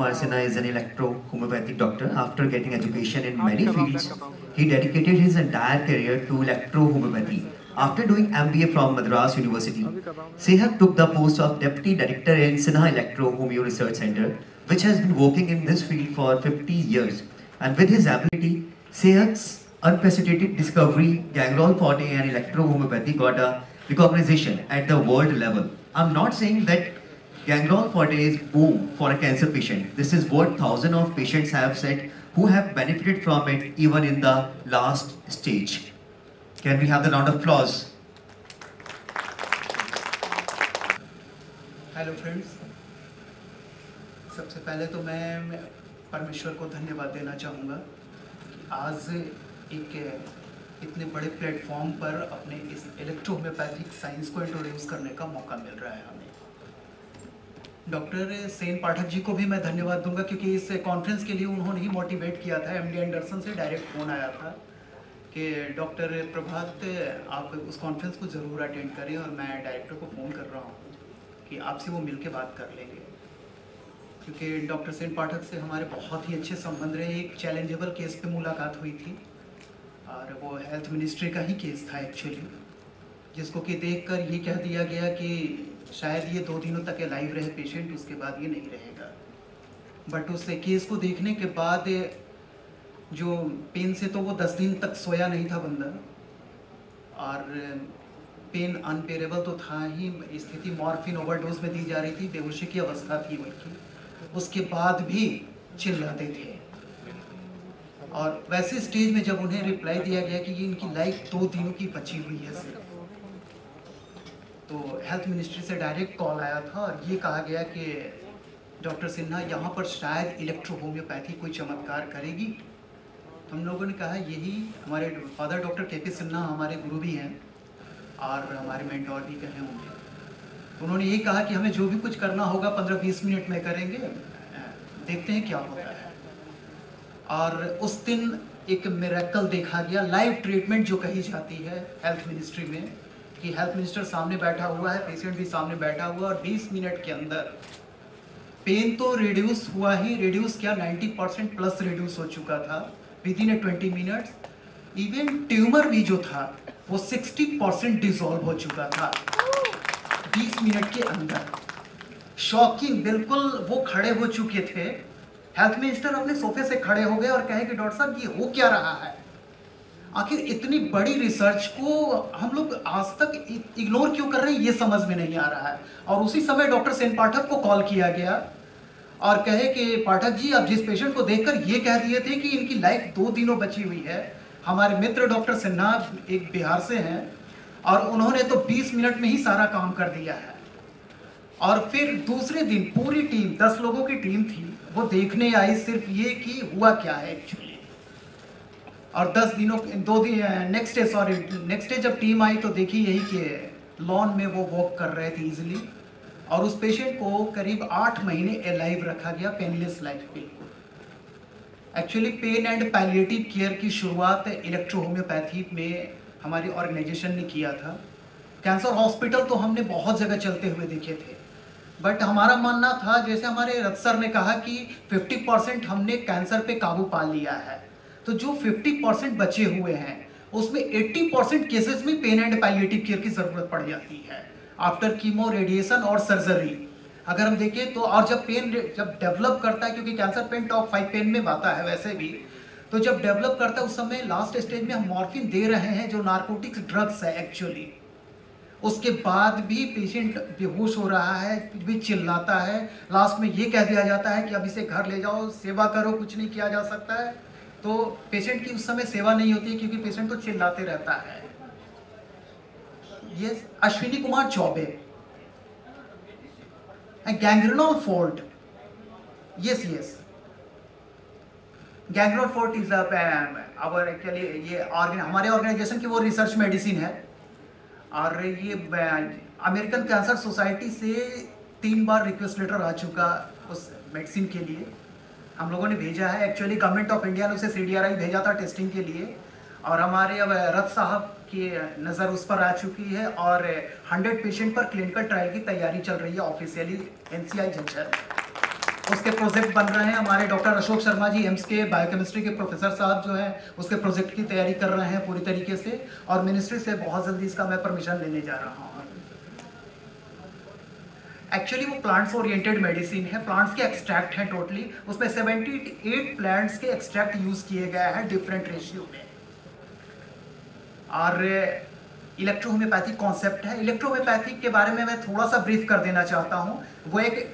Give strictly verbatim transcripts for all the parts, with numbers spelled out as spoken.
Kumar Sinha is an electro-homeopathic doctor. After getting education in many fields, he dedicated his entire career to electro-homeopathy. After doing M B A from Madras University, Sehak took the post of Deputy Director in Sinha Electro-Homeo Research Center, which has been working in this field for fifty years. And with his ability, Sehak's unprecedented discovery, gangrel forte and electro-homeopathy got a recognition at the world level. I'm not saying that gangrel forte is boom for a cancer patient. This is what thousands of patients have said who have benefited from it even in the last stage. Can we have the round of applause? Hello friends. सबसे पहले तो मैं परमेश्वर को धन्यवाद देना चाहूँगा कि आज एक इतने बड़े प्लेटफॉर्म पर अपने इस इलेक्ट्रोहोम्योपैथिक साइंस को इंट्रोड्यूस करने का मौका मिल रहा है हमें। डॉक्टर सेन पाठक जी को भी मैं धन्यवाद दूंगा क्योंकि इस कॉन्फ्रेंस के लिए उन्होंने ही मोटिवेट किया था। एमडी एंडरसन से डायरेक्ट फ़ोन आया था कि डॉक्टर प्रभात आप उस कॉन्फ्रेंस को ज़रूर अटेंड करें, और मैं डायरेक्टर को फ़ोन कर रहा हूँ कि आपसे वो मिल के बात कर लेंगे, क्योंकि डॉक्टर सेन पाठक से हमारे बहुत ही अच्छे संबंध रहे। एक चैलेंजेबल केस पे मुलाकात हुई थी और वो हेल्थ मिनिस्ट्री का ही केस था एक्चुअली, जिसको कि देखकर ये कह दिया गया कि शायद ये दो दिनों तक लाइव रहे पेशेंट, उसके बाद ये नहीं रहेगा। बट उस केस को देखने के बाद जो पेन से तो वो दस दिन तक सोया नहीं था बंदा, और पेन अनबेरेबल तो था ही, स्थिति मॉर्फिन ओवरडोज में दी जा रही थी, बेहोशी की अवस्था थी उनकी, उसके बाद भी चिल्लाते थे। और वैसे स्टेज में जब उन्हें रिप्लाई दिया गया कि ये इनकी लाइफ दो दिनों की बची हुई है सिर्फ, तो हेल्थ मिनिस्ट्री से डायरेक्ट कॉल आया था और ये कहा गया कि डॉक्टर सिन्हा यहाँ पर शायद इलेक्ट्रो होम्योपैथी कोई चमत्कार करेगी। तो हम लोगों ने कहा यही, हमारे फादर डॉक्टर के पी सिन्हा हमारे गुरु भी हैं और हमारे मेंटोर भी कहे होंगे, तो उन्होंने यही कहा कि हमें जो भी कुछ करना होगा पंद्रह बीस मिनट में करेंगे, देखते हैं क्या होता है। और उस दिन एक मिरेकल देखा गया, लाइव ट्रीटमेंट जो कही जाती है हेल्थ मिनिस्ट्री में, कि हेल्थ मिनिस्टर सामने बैठा हुआ है, पेशेंट भी सामने बैठा हुआ, और बीस मिनट के अंदर पेन तो रिड्यूस हुआ ही, रिड्यूस क्या नब्बे परसेंट प्लस रिड्यूस हो चुका था within twenty minutes. Even tumour भी जो था वो साठ परसेंट डिसॉल्व हो चुका था बीस मिनट के अंदर। शॉकिंग, बिल्कुल वो खड़े हो चुके थे। हेल्थ मिनिस्टर अपने सोफे से खड़े हो गए और कहे कि डॉक्टर साहब ये हो क्या रहा है, आखिर इतनी बड़ी रिसर्च को हम लोग आज तक इग्नोर क्यों कर रहे हैं, ये समझ में नहीं आ रहा है। और उसी समय डॉक्टर सेन पाठक को कॉल किया गया और कहे कि पाठक जी आप जिस पेशेंट को देखकर ये कह दिए थे कि इनकी लाइफ दो दिनों बची हुई है, हमारे मित्र डॉक्टर सिन्हा एक बिहार से हैं और उन्होंने तो बीस मिनट में ही सारा काम कर दिया है। और फिर दूसरे दिन पूरी टीम, दस लोगों की टीम थी, वो देखने आई सिर्फ ये कि हुआ क्या है एक्चुअली। और दस दिनों दो दिन next day sorry next day जब टीम आई तो देखी यही कि लॉन में वो वॉक कर रहे थे इजीली, और उस पेशेंट को करीब आठ महीने अलाइव रखा गया, पेनलेस लाइफ पे। Actually pain and palliative care की शुरुआत इलेक्ट्रो होम्योपैथी में हमारी ऑर्गेनाइजेशन ने किया था। कैंसर हॉस्पिटल तो हमने बहुत जगह चलते हुए देखे थे, बट हमारा मानना था, जैसे हमारे रथ सर ने कहा कि पचास परसेंट हमने कैंसर पे काबू पा लिया है, तो जो पचास परसेंट बचे हुए हैं उसमें अस्सी परसेंट केसेस में पेन एंड पैलिएटिव केयर की ज़रूरत पड़ जाती है आफ्टर कीमो, रेडिएशन और सर्जरी। अगर हम देखें तो, और जब पेन जब डेवलप करता है, क्योंकि cancer pain top five pain में आता है वैसे भी, तो जब डेवलप करता है उस समय लास्ट स्टेज में हम मॉर्फिन दे रहे हैं जो नार्कोटिक्स ड्रग्स है एक्चुअली, उसके बाद भी पेशेंट बेहोश हो रहा है, भी चिल्लाता है, लास्ट में ये कह दिया जाता है कि अब इसे घर ले जाओ, सेवा करो, कुछ नहीं किया जा सकता है। तो पेशेंट की उस समय सेवा नहीं होती क्योंकि पेशेंट तो चिल्लाते रहता है। ये Ashwini Kumar Choubey, Gangrenol forte, yes yes Gangrenol forte is our actually ये ऑर्गन हमारे ऑर्गेनाइजेशन की वो रिसर्च मेडिसिन है, और ये अमेरिकन कैंसर सोसाइटी से तीन बार रिक्वेस्ट लेटर आ चुका उस मेडिसिन के लिए, हम लोगों ने भेजा है। एक्चुअली गवर्नमेंट ऑफ इंडिया ने उसे सी डी आर आई भेजा था टेस्टिंग के लिए, और हमारे अब रथ साहब की नज़र उस पर आ चुकी है, और सौ पेशेंट पर क्लिनिकल ट्रायल की तैयारी चल रही है officially N C I junction. उसके प्रोजेक्ट बन रहे हैं। हमारे डॉक्टर अशोक शर्मा जी एम्स के बायोकेमिस्ट्री के प्रोफेसर साहब जो हैं उसके प्रोजेक्ट की तैयारी कर रहे हैं पूरी तरीके से, और मिनिस्ट्री से बहुत जल्दी इसका मैं परमिशन लेने जा रहा हूँ। एक्चुअली वो प्लांट्स ओरिएंटेड मेडिसिन है, प्लांट्स के एक्सट्रैक्ट हैं टोटली, उसमें अठहत्तर प्लांट्स के एक्सट्रैक्ट यूज किए गए हैं डिफरेंट रेशियो में। और इलेक्ट्रोहोम्योपैथिक कॉन्सेप्ट है। इलेक्ट्रोहोम्योपैथिक के बारे में मैं थोड़ा सा ब्रीफ कर देना चाहता हूँ। वो एक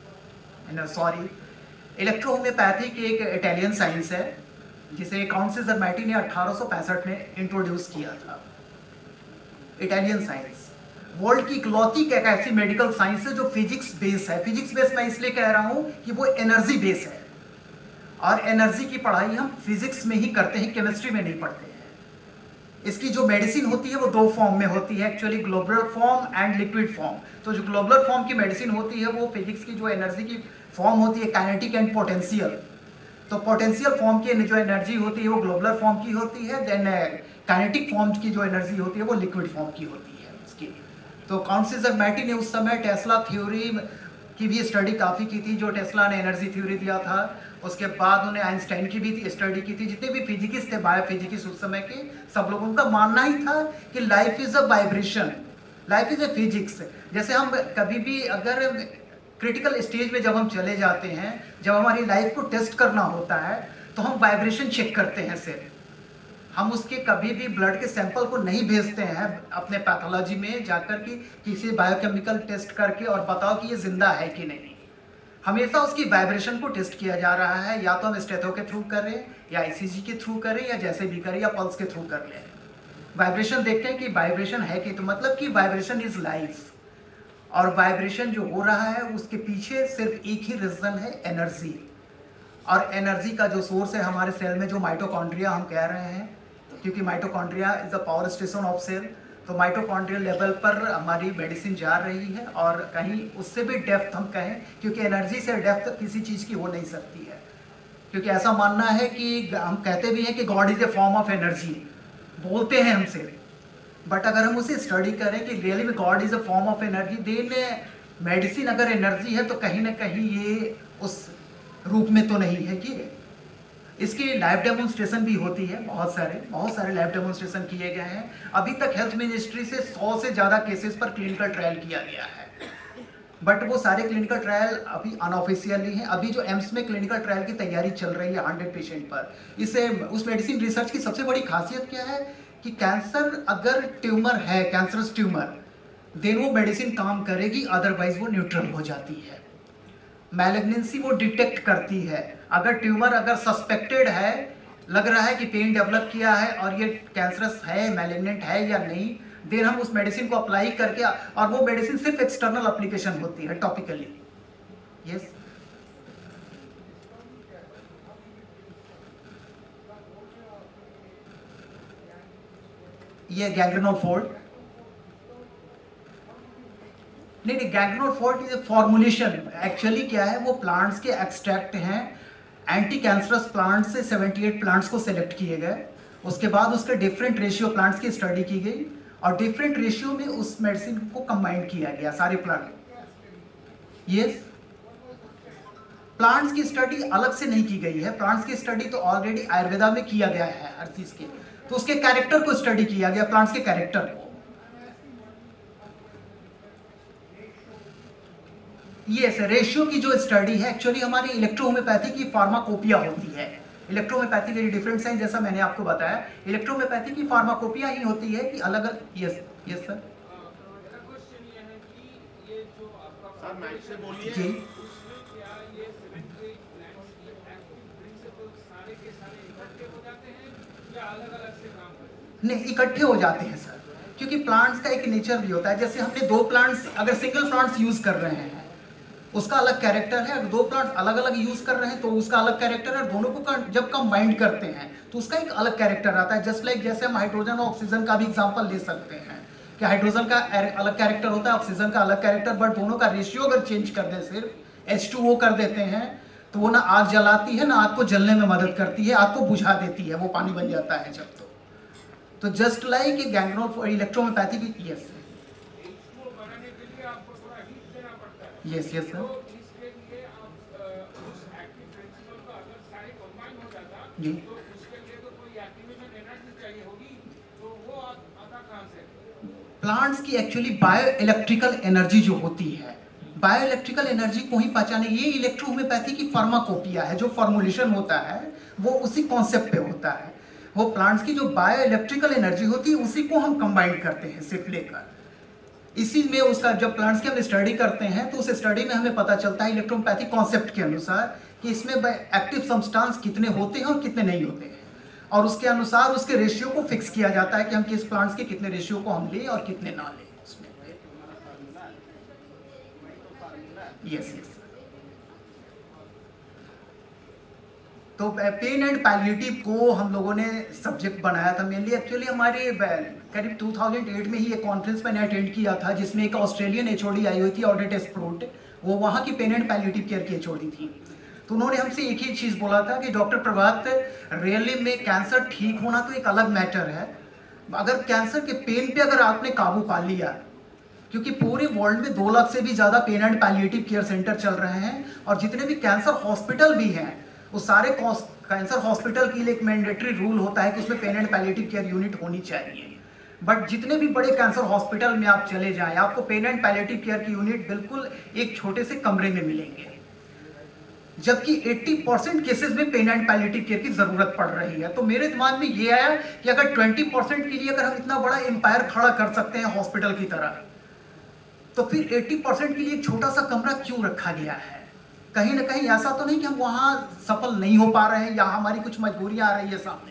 सॉरी इलेक्ट्रोहोम्योपैथिक एक इटालियन साइंस है जिसे काउंट ज़रमैटी ने अठारह सौ पैंसठ में इंट्रोड्यूस किया था। इटालियन साइंस वर्ल्ड की इकलौती एक ऐसी मेडिकल साइंस है जो फिजिक्स बेस है। फिजिक्स बेस मैं इसलिए कह रहा हूँ कि वो एनर्जी बेस है, और एनर्जी की पढ़ाई हम फिजिक्स में ही करते हैं, केमिस्ट्री में नहीं पढ़ते हैं। इसकी जो मेडिसिन होती है वो दो फॉर्म में होती है actually, globular form and liquid form. तो जो ग्लोबुलर फॉर्म की मेडिसिन होती है वो फिजिक्स की जो एनर्जी की फॉर्म होती है काइनेटिक एंड पोटेंशियल। तो पोटेंशियल फॉर्म की जो एनर्जी होती है वो ग्लोबुलर फॉर्म की होती है, देन काइनेटिक फॉर्म की जो एनर्जी होती है वो लिक्विड फॉर्म की होती है उसकी। तो काउंट ज़रमैटी ने उस समय टेस्ला थ्योरी की भी स्टडी काफ़ी की थी, जो टेस्ला ने एनर्जी थ्योरी दिया था। उसके बाद उन्होंने आइंस्टाइन की भी स्टडी की थी। जितने भी फिजिकिस्ट थे, बायोफिजिकिस्ट उस समय के, सब लोगों का मानना ही था कि life is a vibration, life is a physics. जैसे हम कभी भी अगर क्रिटिकल स्टेज में जब हम चले जाते हैं, जब हमारी लाइफ को टेस्ट करना होता है, तो हम वाइब्रेशन चेक करते हैं सिर्फ। हम उसके कभी भी ब्लड के सैंपल को नहीं भेजते हैं अपने पैथोलॉजी में जाकर कि किसी बायोकेमिकल टेस्ट करके और बताओ कि ये जिंदा है कि नहीं। हमेशा उसकी वाइब्रेशन को टेस्ट किया जा रहा है, या तो हम स्टेथो के थ्रू करें, या ईसीजी के थ्रू करें, या जैसे भी करें, या पल्स के थ्रू कर लें। वाइब्रेशन देखते हैं कि वाइब्रेशन है कि, तो मतलब कि वाइब्रेशन इज लाइफ। और वाइब्रेशन जो हो रहा है उसके पीछे सिर्फ एक ही रीजन है, एनर्जी। और एनर्जी का जो सोर्स है हमारे सेल में, जो माइटोकॉन्ड्रिया हम कह रहे हैं, क्योंकि mitochondria is the power station of cell. तो माइटोकॉन्ड्रियल लेवल पर हमारी मेडिसिन जा रही है, और कहीं उससे भी डेप्थ हम कहें, क्योंकि एनर्जी से डेप्थ किसी चीज़ की हो नहीं सकती है। क्योंकि ऐसा मानना है कि हम कहते भी हैं कि God is a form of energy, बोलते हैं हमसे, बट अगर हम उसे स्टडी करें कि रियली में God is a form of energy, then medicine अगर एनर्जी है तो कहीं ना कहीं ये उस रूप में तो नहीं है। कि इसकी लाइव डेमोन्स्ट्रेशन भी होती है, बहुत सारे बहुत सारे लाइव डेमोन्स्ट्रेशन किए गए हैं। अभी तक हेल्थ मिनिस्ट्री से सौ से ज़्यादा केसेस पर क्लिनिकल ट्रायल किया गया है, बट वो सारे क्लिनिकल ट्रायल अभी अनऑफिशियली हैं। अभी जो एम्स में क्लिनिकल ट्रायल की तैयारी चल रही है हंड्रेड पेशेंट पर, इससे उस मेडिसिन रिसर्च की सबसे बड़ी खासियत क्या है कि कैंसर अगर ट्यूमर है, कैंसरस ट्यूमर, देन वो मेडिसिन काम करेगी, अदरवाइज वो न्यूट्रल हो जाती है। मैलिग्नेंसी वो डिटेक्ट करती है। अगर ट्यूमर अगर सस्पेक्टेड है, लग रहा है कि पेन डेवलप किया है और ये कैंसरस है, मैलिग्नेंट है या नहीं, देन हम उस मेडिसिन को अप्लाई करके, और वो मेडिसिन सिर्फ एक्सटर्नल एप्लीकेशन होती है टॉपिकली। यस, ये गैंग्रेनोल फोल्ड, नहीं नहीं Gangrenol fold is formulation. Actually क्या है, वो प्लांट्स के एक्सट्रैक्ट हैं। एंटी कैंसरस प्लांट्स से अठहत्तर प्लांट्स को सेलेक्ट किए गए, उसके बाद उसके डिफरेंट रेशियो प्लांट्स की स्टडी की गई, और डिफरेंट रेशियो में उस मेडिसिन को कंबाइन किया गया सारे प्लांट। यस, प्लांट्स की स्टडी अलग से नहीं की गई है, प्लांट्स की स्टडी तो ऑलरेडी आयुर्वेदा में किया गया है हर चीज के। तो उसके कैरेक्टर को स्टडी किया गया, प्लांट्स के कैरेक्टर को। यस, रेशियो की जो स्टडी है एक्चुअली हमारी इलेक्ट्रोहोम्योपैथी की फार्माकोपिया होती है। इलेक्ट्रोहोम्योपैथी के डिफरेंस हैं, जैसा मैंने आपको बताया, इलेक्ट्रोहोम्योपैथी की फार्माकोपिया ही होती है कि अलग अलग। यस यस सर, जी नहीं, इकट्ठे हो जाते हैं सर, क्योंकि प्लांट्स का एक नेचर भी होता है। जैसे हमने दो प्लांट्स, अगर सिंगल प्लांट्स यूज कर रहे हैं उसका अलग कैरेक्टर है, अगर दो प्लांट्स अलग अलग यूज कर रहे हैं तो उसका अलग कैरेक्टर है। दोनों को जब कंबाइंड करते हैं तो उसका एक अलग कैरेक्टर आता है। जस्ट लाइक जैसे हम हाइड्रोजन और ऑक्सीजन का भी एग्जांपल ले सकते हैं कि हाइड्रोजन का अलग कैरेक्टर होता है, ऑक्सीजन का अलग कैरेक्टर, बट दोनों का रेशियो अगर चेंज कर दें, सिर्फ एच टू ओ कर देते हैं, तो वो ना आग जलाती है ना आग को जलने में मदद करती है, आग को बुझा देती है, वो पानी बन जाता है जब। तो तो जस्ट लाइक गैंग्रेनोल इलेक्ट्रोहोम्योपैथी की। यस यस यस सर, जी प्लांट्स की एक्चुअली बायो इलेक्ट्रिकल एनर्जी जो होती है, बायो इलेक्ट्रिकल एनर्जी को ही पहचाने, ये इलेक्ट्रो होम्योपैथी की फार्माकोपिया है, जो फॉर्मुलेशन होता है वो उसी कॉन्सेप्ट पे होता है। वो प्लांट्स की जो बायो इलेक्ट्रिकल एनर्जी होती है उसी को हम कंबाइन करते हैं सिर्फ लेकर, इसी में उसका जब प्लांट्स की हम स्टडी करते हैं तो उस स्टडी में हमें पता चलता है इलेक्ट्रोपैथिक कॉन्सेप्ट के अनुसार कि इसमें एक्टिव सब्सटेंस कितने होते हैं और कितने नहीं होते हैं, और उसके अनुसार उसके रेशियो को फिक्स किया जाता है कि हम किस प्लांट्स के कितने रेशियो को हम लें और कितने ना लें उसमें। यस यस तो पेन एंड पैलिएटिव को हम लोगों ने सब्जेक्ट बनाया था मेनली। एक्चुअली हमारे करीब दो हज़ार आठ में ही एक कॉन्फ्रेंस मैंने अटेंड किया था जिसमें एक ऑस्ट्रेलियन एचओडी आई हुई थी, ऑडिट एस्प्रोट, वो वहाँ की पेन एंड पैलिएटिव केयर की एचओडी थी। तो उन्होंने हमसे एक ही चीज़ बोला था कि डॉक्टर प्रभात, रियली में कैंसर ठीक होना तो एक अलग मैटर है, अगर कैंसर के पेन पे अगर आपने काबू पा लिया, क्योंकि पूरे वर्ल्ड में दो लाख से भी ज़्यादा pain and palliative care centre चल रहे हैं और जितने भी कैंसर हॉस्पिटल भी हैं वो सारे कैंसर हॉस्पिटल के लिए एक मैंडेटरी रूल होता है कि उसमें pain and palliative care unit होनी चाहिए। बट जितने भी बड़े कैंसर हॉस्पिटल में आप चले जाएं, आपको पेन एंड पैलिएटिव केयर की यूनिट बिल्कुल एक छोटे से कमरे में मिलेंगे, जबकि अस्सी परसेंट केसेस में पेन एंड पैलिएटिव केयर की जरूरत पड़ रही है। तो मेरे दिमाग में ये आया कि अगर बीस परसेंट के लिए अगर हम इतना बड़ा एम्पायर खड़ा कर सकते हैं हॉस्पिटल की तरह, तो फिर अस्सी परसेंट के लिए एक छोटा सा कमरा क्यों रखा गया है? कहीं ना कहीं ऐसा तो नहीं कि हम वहां सफल नहीं हो पा रहे हैं या हमारी कुछ मजबूरियां आ रही है सामने।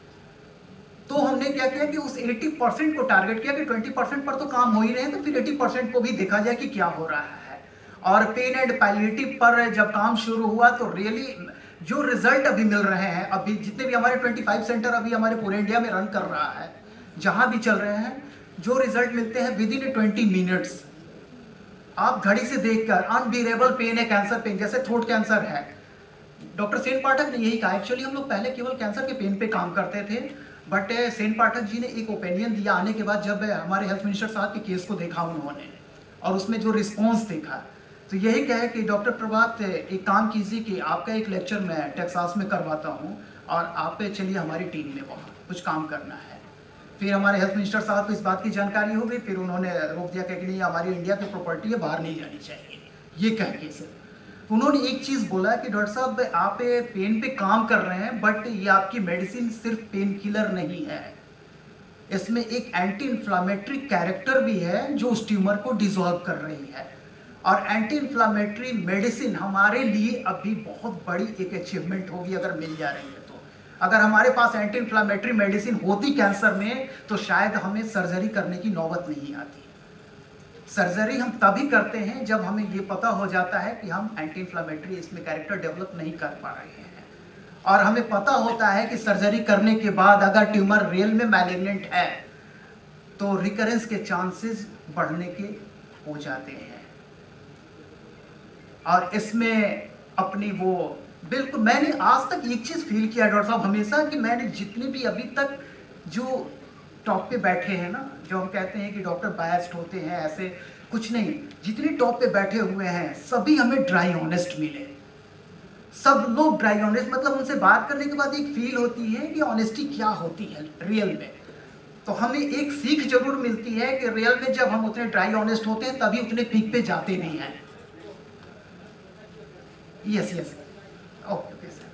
तो हमने क्या किया कि उस अस्सी परसेंट को टारगेट किया कि बीस परसेंट पर तो काम हो ही रहे हैं, तो फिर अस्सी परसेंट को भी देखा जाए कि क्या हो रहा है। और पेन एंड पैलिएटिव पर जब काम शुरू हुआ तो रियली जो रिजल्ट अभी मिल रहे हैं, अभी जितने भी हमारे पच्चीस सेंटर अभी हमारे पूरे इंडिया में रन कर रहा है, जहां भी चल रहे हैं, जो रिजल्ट मिलते हैं विद इन ट्वेंटी मिनट्स, आप घड़ी से देखकर अनबियरेबल पेन है, कैंसर पेन, जैसे थ्रोट कैंसर है, डॉक्टर सेन पाठक ने यही कहा। एक्चुअली हम लोग पहले केवल कैंसर के पेन पे काम करते थे, बट सेन पाठक जी ने एक ओपिनियन दिया आने के बाद, जब हमारे हेल्थ मिनिस्टर साहब के केस को देखा उन्होंने और उसमें जो रिस्पॉन्स देखा, तो यही कहे कि डॉक्टर प्रभात एक काम कीजिए कि आपका एक लेक्चर मैं टेक्सास में करवाता हूँ और आप चलिए हमारी टीम में वहाँ कुछ काम करना है। फिर हमारे हेल्थ मिनिस्टर साहब को इस बात की जानकारी हो गई, फिर उन्होंने रोक दिया कि नहीं, हमारी इंडिया की प्रॉपर्टी है, बाहर नहीं जानी चाहिए, ये कह के सर। उन्होंने एक चीज़ बोला कि डॉक्टर साहब आप पेन पे काम कर रहे हैं, बट ये आपकी मेडिसिन सिर्फ पेन किलर नहीं है, इसमें एक एंटी इन्फ्लामेटरी कैरेक्टर भी है जो उस ट्यूमर को डिसॉल्व कर रही है। और एंटी इन्फ्लामेटरी मेडिसिन हमारे लिए अभी बहुत बड़ी एक अचीवमेंट होगी अगर मिल जा रही है। अगर हमारे पास एंटी इन्फ्लामेटरी मेडिसिन होती कैंसर में, तो शायद हमें सर्जरी करने की नौबत नहीं आती। सर्जरी हम तभी करते हैं जब हमें ये पता हो जाता है कि हम एंटी इन्फ्लामेटरी इसमें कैरेक्टर डेवलप नहीं कर पा रहे हैं, और हमें पता होता है कि सर्जरी करने के बाद अगर ट्यूमर रियल में मैलिग्नेंट है तो रिकरेंस के चांसेस बढ़ने के हो जाते हैं। और इसमें अपनी वो बिल्कुल, मैंने आज तक एक चीज़ फील किया डॉक्टर साहब हमेशा, कि मैंने जितने भी अभी तक जो टॉप पे बैठे हैं ना, जो हम कहते हैं कि डॉक्टर बायस्ड होते हैं, ऐसे कुछ नहीं, जितने टॉप पे बैठे हुए हैं सभी हमें ड्राई ऑनेस्ट मिले। सब लोग ड्राई ऑनेस्ट, मतलब उनसे बात करने के बाद एक फील होती है कि ऑनेस्टी क्या होती है रियल में। तो हमें एक सीख जरूर मिलती है कि रियल में जब हम उतने ड्राई ऑनेस्ट होते हैं तभी उतने पीक पे जाते नहीं हैं। Yes yes okay okay sir,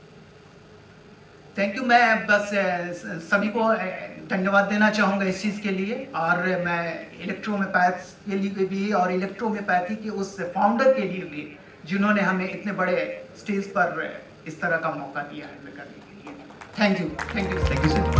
thank you. मैं बस सभी को धन्यवाद देना चाहूँगा इस चीज़ के लिए, और मैं इलेक्ट्रोहोम्योपैथ के लिए भी और इलेक्ट्रोहोम्योपैथी के उस फाउंडर के लिए भी जिन्होंने हमें इतने बड़े स्टेज पर इस तरह का मौका दिया है करने के लिए। Thank you thank you thank you sir.